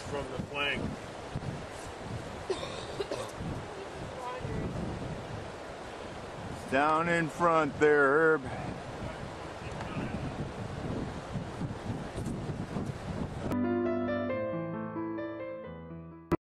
from the flank. Down in front there, Herb.